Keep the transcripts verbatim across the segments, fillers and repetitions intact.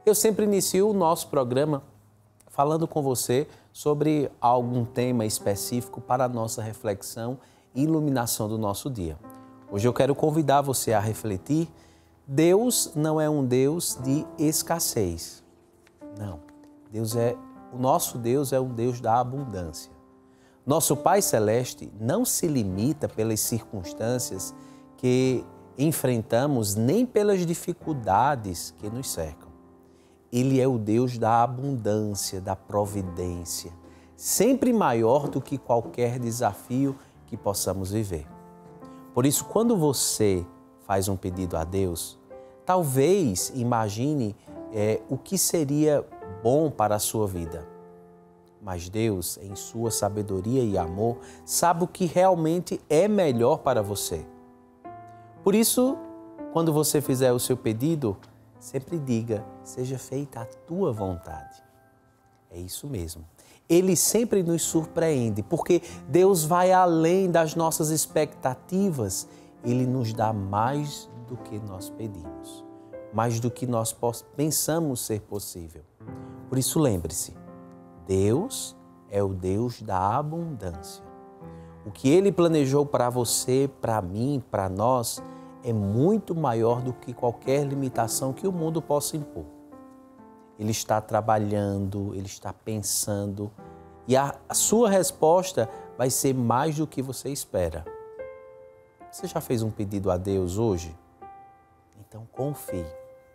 Eu sempre inicio o nosso programa falando com você sobre algum tema específico para a nossa reflexão e iluminação do nosso dia. Hoje eu quero convidar você a refletir. Deus não é um Deus de escassez. Não. Deus é, o nosso Deus é um Deus da abundância. Nosso Pai Celeste não se limita pelas circunstâncias que enfrentamos, nem pelas dificuldades que nos cercam. Ele é o Deus da abundância, da providência, sempre maior do que qualquer desafio que possamos viver. Por isso, quando você faz um pedido a Deus, talvez imagine é, o que seria bom para a sua vida. Mas Deus, em sua sabedoria e amor, sabe o que realmente é melhor para você. Por isso, quando você fizer o seu pedido, sempre diga, seja feita a tua vontade. É isso mesmo. Ele sempre nos surpreende, porque Deus vai além das nossas expectativas. Ele nos dá mais do que nós pedimos, mais do que nós pensamos ser possível. Por isso, lembre-se, Deus é o Deus da abundância. O que Ele planejou para você, para mim, para nós, é muito maior do que qualquer limitação que o mundo possa impor. Ele está trabalhando, Ele está pensando e a, a sua resposta vai ser mais do que você espera. Você já fez um pedido a Deus hoje? Então confie.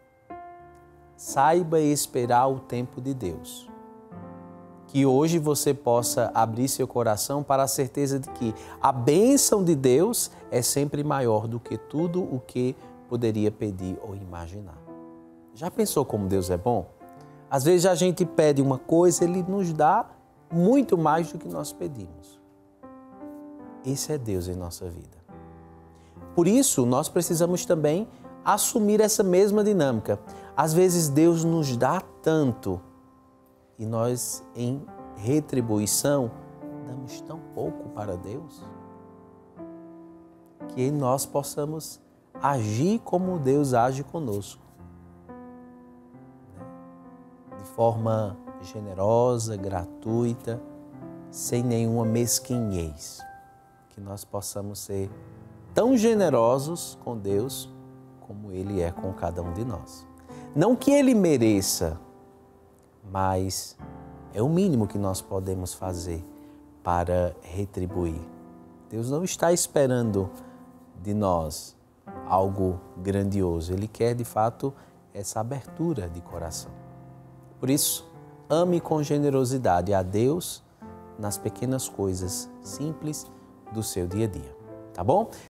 Saiba esperar o tempo de Deus. Que hoje você possa abrir seu coração para a certeza de que a bênção de Deus é sempre maior do que tudo o que poderia pedir ou imaginar. Já pensou como Deus é bom? Às vezes a gente pede uma coisa, Ele nos dá muito mais do que nós pedimos. Esse é Deus em nossa vida. Por isso, nós precisamos também assumir essa mesma dinâmica. Às vezes Deus nos dá tanto, e nós, em retribuição, damos tão pouco para Deus, que nós possamos agir como Deus age conosco. De forma generosa, gratuita, sem nenhuma mesquinhez. Que nós possamos ser tão generosos com Deus como Ele é com cada um de nós. Não que Ele mereça, mas é o mínimo que nós podemos fazer para retribuir. Deus não está esperando de nós algo grandioso. Ele quer, de fato, essa abertura de coração. Por isso, ame com generosidade a Deus nas pequenas coisas simples do seu dia a dia. Tá bom?